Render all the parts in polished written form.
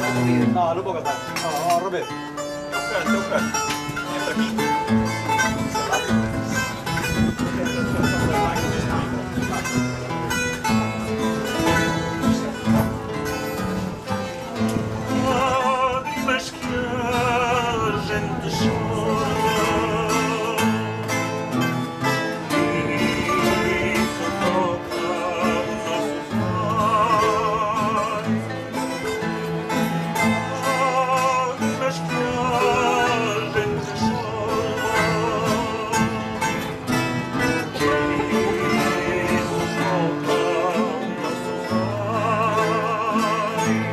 No, no puedo cantar. No, no, rompe. Oscar. Entra aquí. Lágrimas que a gente chora e sufoca os nossos pais. Lágrimas que a gente chora e sufoca os nossos pais.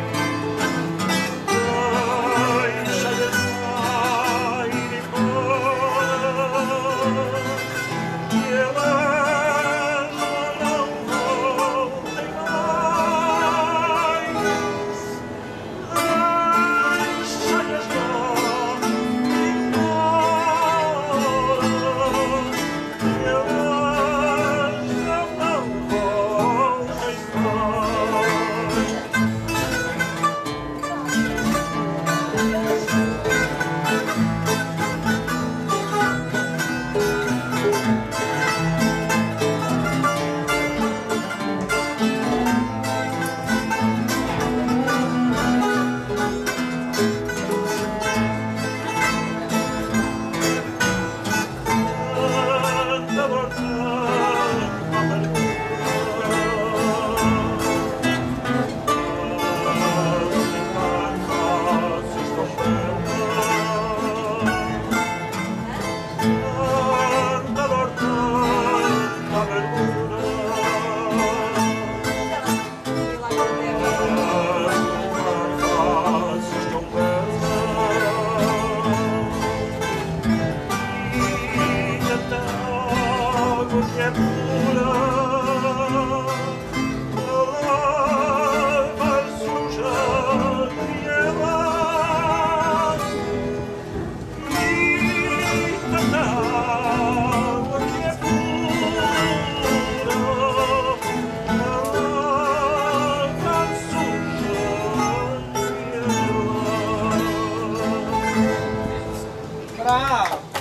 Bravo!